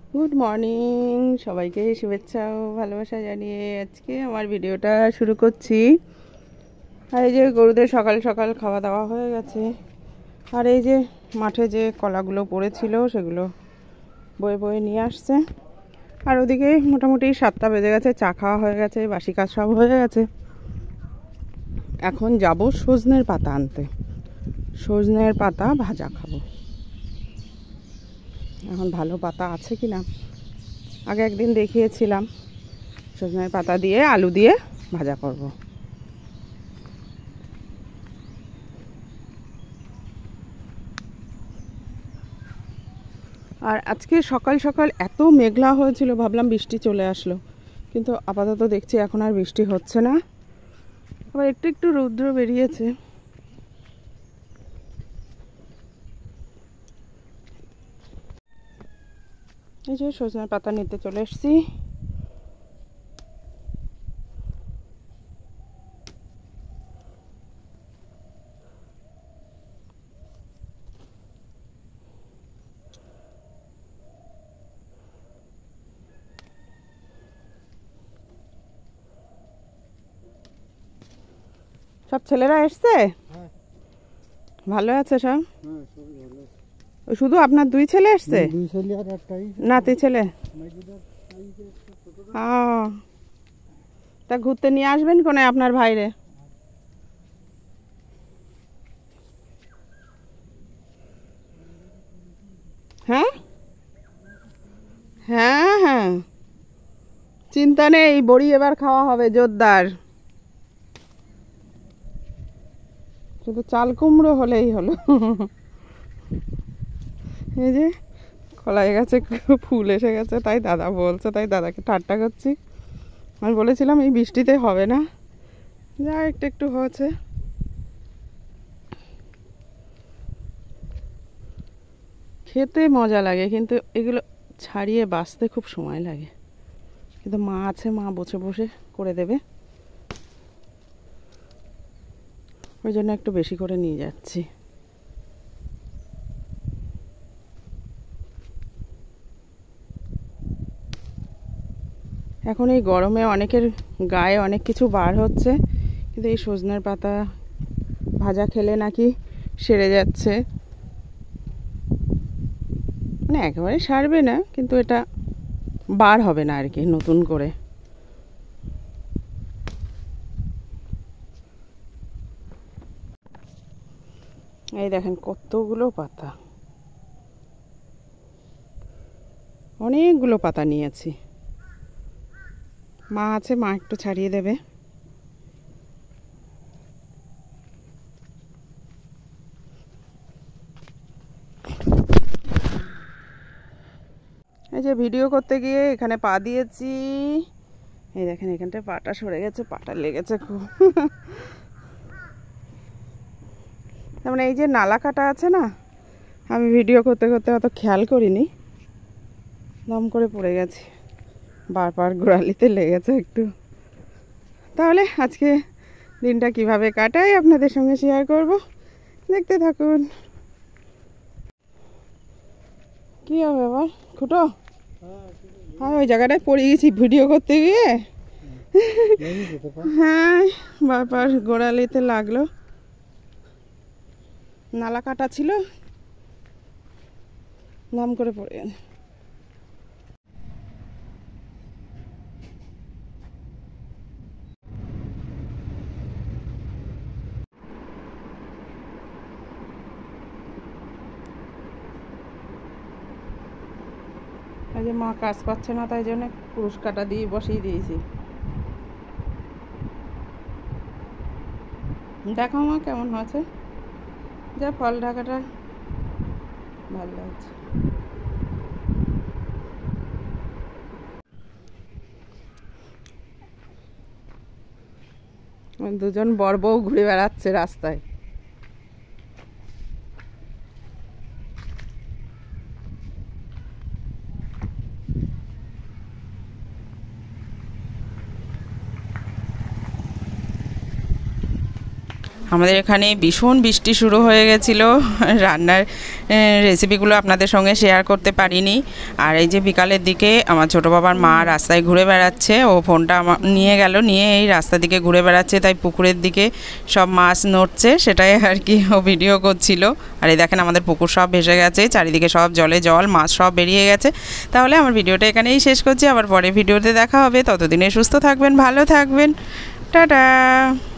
Good morning, সবাইকে শুভেচ্ছা ও ভালোবাসা জানিয়ে আজকে আমার ভিডিওটা শুরু করছি। আর এই যে গরুদের সকাল সকাল খাওয়া দাওয়া হয়ে গেছে, আর এই যে মাঠে যে কলাগুলো পড়েছিল সেগুলো বয়ে বয়ে নিয়ে আসছে। আর ওদিকে মোটামুটি 7টা বেজে গেছে, চা খাওয়া হয়ে গেছে, বাসি কাজ সব হয়ে গেছে। এখন যাব সজনের পাতা আনতে, সজনের পাতা ভাজা খাবো। এখন ভালো পাতা আছে কিনা, আগে একদিন দেখিয়েছিলাম, সজনের পাতা দিয়ে আলু দিয়ে ভাজা করব। আর আজকে সকাল সকাল এত মেঘলা হয়েছিল, ভাবলাম বৃষ্টি চলে আসলো, কিন্তু আপাতত দেখছি এখন আর বৃষ্টি হচ্ছে না, আবার একটু একটু রৌদ্র বেরিয়েছে। এই যে সজনের পাতা নিতে চলে এসেছি। সব ছেলেরা এসছে? ভালো আছে সব? শুধু আপনার দুই ছেলে এসছে? নাতি ছেলে? তা ঘুরতে নিয়ে আসবেন কোনে আপনার ভাইরে? হ্যাঁ হ্যাঁ হ্যাঁ, চিন্তা নেই, বড়ি এবার খাওয়া হবে জোরদার। শুধু চাল কুমড়ো হলেই হলো। এই যে কলাই গাছে ফুল এসে গেছে, তাই দাদা বলছে, তাই দাদাকে ঠাট্টা করছি। আমি বলেছিলাম এই বৃষ্টিতে হবে না, যা একটু একটু হয়েছে। খেতে মজা লাগে, কিন্তু এগুলো ছাড়িয়ে বাঁচতে খুব সময় লাগে। কিন্তু মা আছে, মা বসে বসে করে দেবে, ওই জন্য একটু বেশি করে নিয়ে যাচ্ছি। এখন এই গরমে অনেকের গায়ে অনেক কিছু বার হচ্ছে, কিন্তু এই সজনের পাতা ভাজা খেলে নাকি সেরে যাচ্ছে। মানে একেবারে সারবে না, কিন্তু এটা বার হবে না আর কি নতুন করে। এই দেখেন কতগুলো পাতা, অনেকগুলো পাতা নিয়েছি। মা আছে, মা একটু ছাড়িয়ে দেবে। এই যে ভিডিও করতে গিয়ে এখানে পা দিয়েছি, এই দেখেন এখানটায় পাটা সরে গেছে, পাটা লেগেছে খুব। তার মানে এই যে নালা কাটা আছে না, আমি ভিডিও করতে করতে অত খেয়াল করিনি, দম করে পড়ে গেছি, বারবার গোড়ালিতে লেগেছে একটু। তাহলে আজকে দিনটা কিভাবে কাটাই আপনাদের সঙ্গে শেয়ার করব, দেখতে থাকুন। কি হবে আবার খুটো? হ্যাঁ, ওই জায়গাটায় পড়ে গেছি ভিডিও করতে গিয়ে। হ্যাঁ, বারবার গোড়ালিতে লাগলো, নালা কাটা ছিল, নাম করে পড়ে গেল। এই যে মা কাজ পাচ্ছে না, তাই জন্য কুরুশ কাটা দিয়ে বসিয়ে দিয়েছি। দেখো মা কেমন হয়েছে, যা ফল ঢাকাটা ভালো লাগছে। দুজন বর বউ ঘুরে বেড়াচ্ছে রাস্তায়। আমাদের এখানে ভীষণ বৃষ্টি শুরু হয়ে গেছিল, রান্নার রেসিপিগুলো আপনাদের সঙ্গে শেয়ার করতে পারিনি। আর এই যে বিকালের দিকে আমার ছোটো বাবার মা রাস্তায় ঘুরে বেড়াচ্ছে, ও ফোনটা নিয়ে গেল, নিয়ে এই রাস্তা দিকে ঘুরে বেড়াচ্ছে, তাই পুকুরের দিকে সব মাছ নড়ছে সেটাই আর কি ও ভিডিও করছিল। আর এই দেখেন আমাদের পুকুর সব ভেসে গেছে, চারিদিকে সব জলে জল, মাছ সব বেরিয়ে গেছে। তাহলে আমার ভিডিওটা এখানেই শেষ করছি, আবার পরে ভিডিওতে দেখা হবে। ততদিনে সুস্থ থাকবেন, ভালো থাকবেন, টাটা।